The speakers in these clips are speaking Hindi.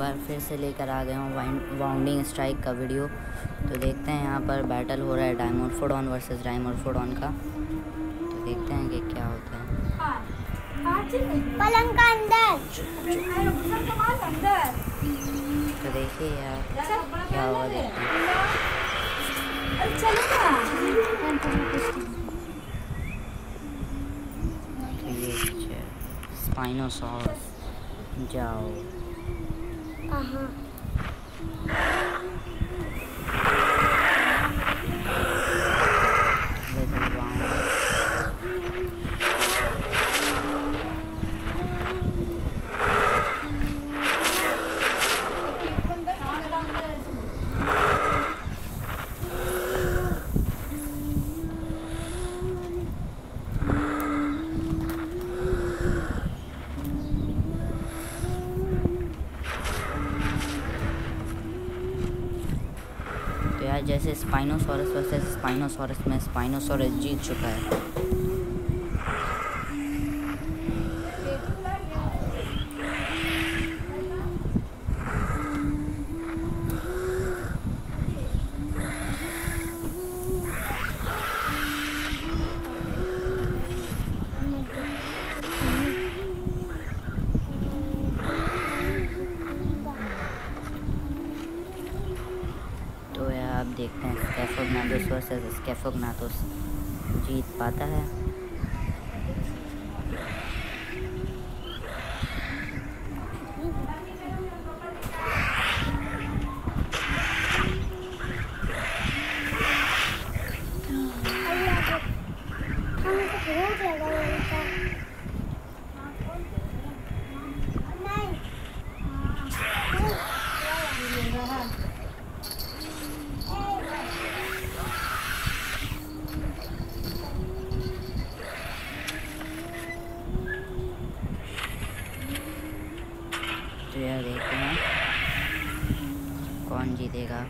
बार फिर से लेकर आ गया हूँ वाउंडिंग स्ट्राइक का वीडियो। तो देखते हैं यहाँ पर बैटल हो रहा है डायमोरफोडॉन वर्सेस डायमोरफोडॉन का। तो देखते हैं कि क्या होता है। पलंग का अंदर। तो देखिए यार क्या होगा, देखते हैं। तो ये स्पाइनोसॉरस जाओ। तो यार जैसे स्पाइनोसॉरस वर्सेस स्पाइनोसॉरस में स्पाइनोसॉरस जीत चुका है। तो यार आप देखते हैं स्कैफोग्नाथोस वर्सेस स्कैफोग्नाथोस जीत पाता है। तो यार देखते हैं कौन जीतेगा।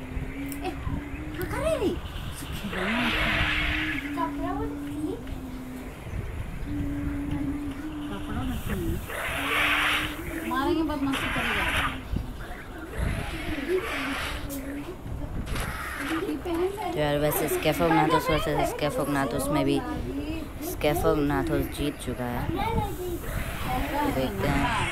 मारेंगे बदमाशी करेगा। तो यार वैसे स्कैफोग्नाथोस वर्सेस स्कैफोग्नाथोस में भी स्कैफोग्नाथोस जीत चुका है। तो देखते हैं।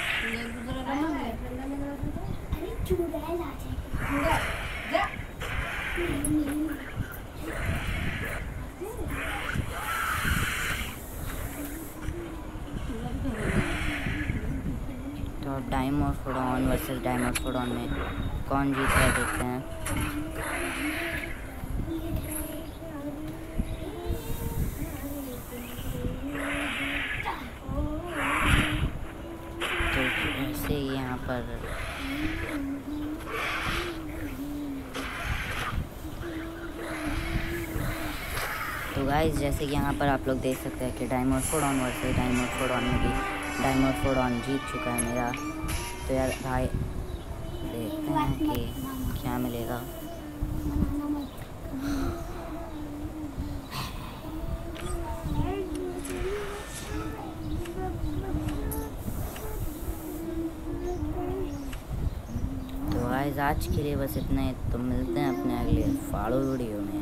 तो अब डायमोरफोडॉन वर्सेस डायमोरफोडॉन में कौन जीत रहा है, देखते हैं। तो ऐसे ही यहाँ पर तो गाइस जैसे कि यहाँ पर आप लोग देख सकते हैं कि डायमोरफोडॉन वर्सेस डायमोरफोडॉन में भी डायमोरफोडॉन जीत चुका है मेरा। तो यार भाई देखते हैं कि क्या मिलेगा। तो गाइस आज के लिए बस इतना ही। तो मिलते हैं अपने अगले फाड़ो वीडियो में।